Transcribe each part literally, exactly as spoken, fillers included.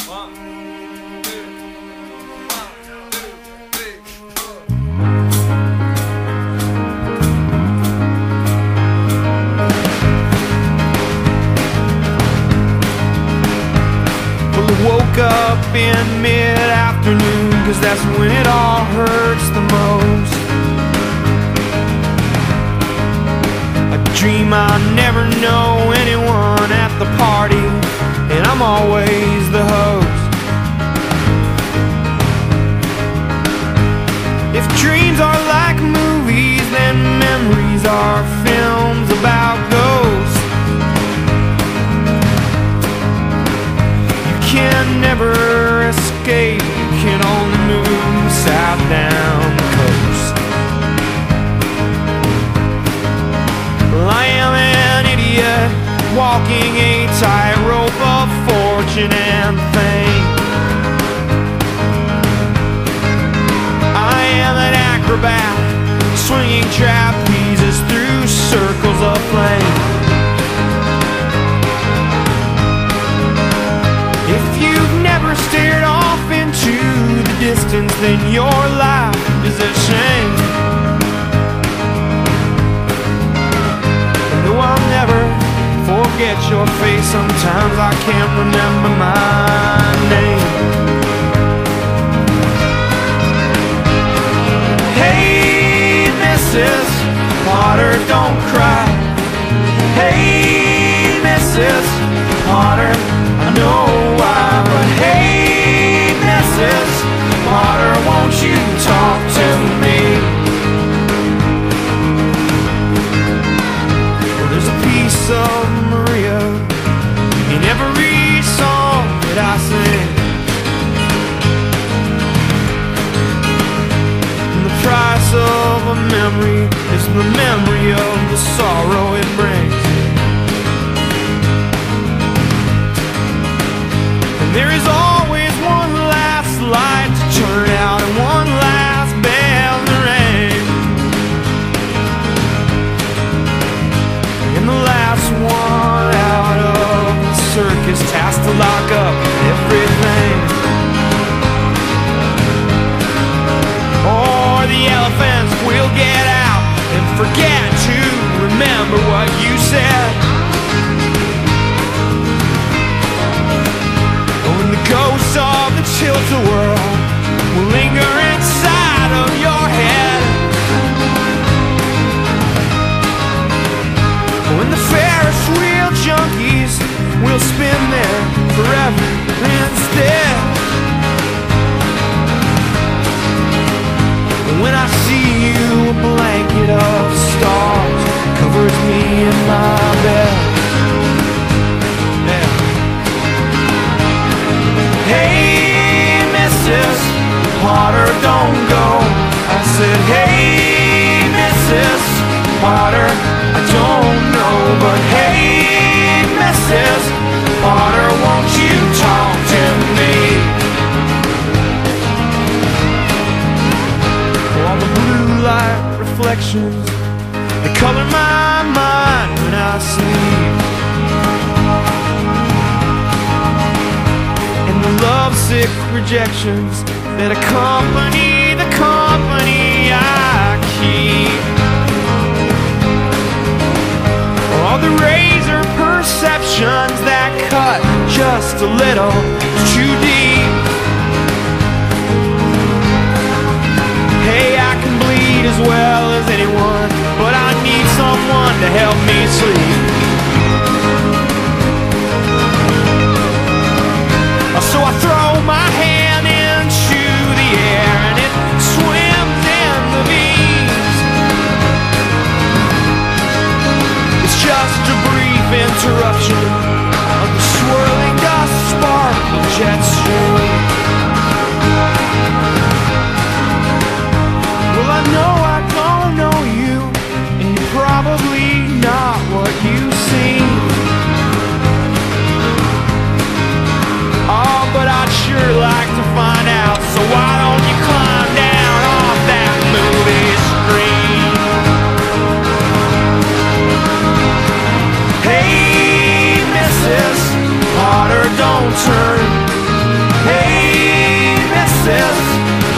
Woke up in mid-afternoon, cause that's when it all hurts the most. I dream I'll never know anyone at the party, and I'm always the host. If dreams are like movies, then memories are films about ghosts. Can never escape, you can only move south down the coast. Well, I am an idiot walking a tightrope of fortune and fame. I am an acrobat swinging trapezes through circles of flame. If you've never stared off into the distance, then your life is a shame. And though I'll never forget your face, sometimes I can't remember my name. Hey, Missus Potter, don't cry. Hey, Missus Potter, I know why, but hey, Missus Potter, won't you talk to me? Well, there's a piece of Maria in every song that I sing, and the price of a memory is the memory of the sorrow it brings. There is always one last light to turn out and one last bell to ring, and the last one out of the circus has to lock up everything, or the elephants will get out and forget to remember what you said. Ghosts of the tilt-a-whirl will linger inside of your head. When the Ferris wheel junkies will spin there forever instead. When I see you, a blanket of stars covers me in my bed. Hey, Missus Potter, don't go. I said, hey, Missus Potter, I don't know, but hey, Missus Potter, won't you talk to me? All the blue light reflections, they color my mind when I sleep. Lovesick rejections that accompany the company I keep. All the razor perceptions that cut just a little too deep. Hey, I can bleed as well as anyone, but I need someone to help me sleep. So I throw my hand into the air and it swims in the beams. It's just a brief interruption of the swirling dust sparkle jet stream. Well, I know I don't know you, and you're probably not what you say.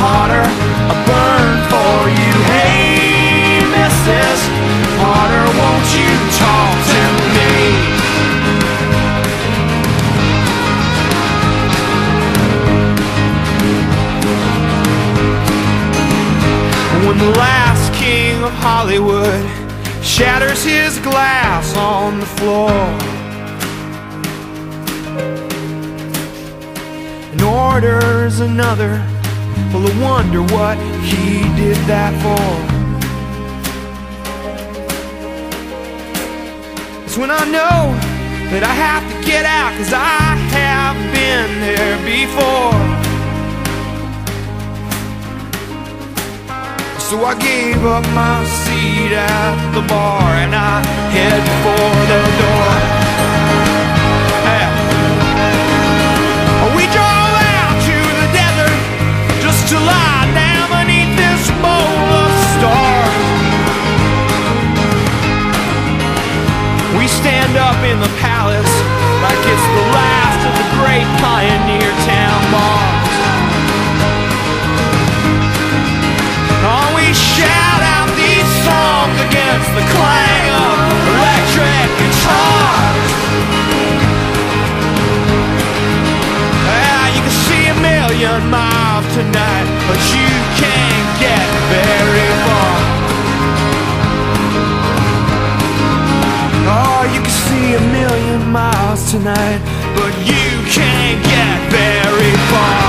Potter, I burn for you. Hey, Missus Potter, won't you talk to me? When the last king of Hollywood shatters his glass on the floor and orders another, well, I wonder what he did that for. It's when I know that I have to get out, 'cause I have been there before. So I gave up my seat at the bar and I head for the door. Hey. We drove out to the desert just to lie down beneath this bowl of stars. We stand up in the palace like it's the last of the great pioneer town bars. Oh, we shout out these songs against the clang of electric guitars. Ah, you can see a million miles tonight, but you can't get very far. Oh, you can see a million miles tonight, but you can't get very far.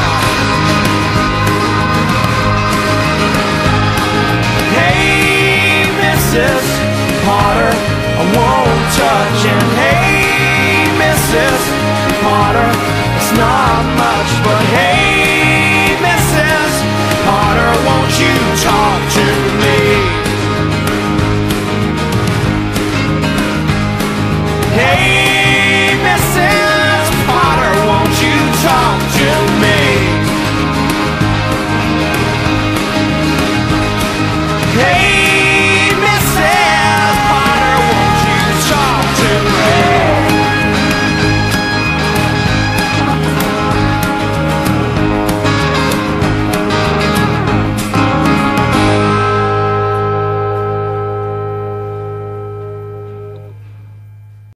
Hey, Missus Potter, I won't touch. And hey, Missus Potter, it's not much, but hey, Missus Potter, won't you talk to me? Hey, Missus Potter, won't you talk to me? Hey,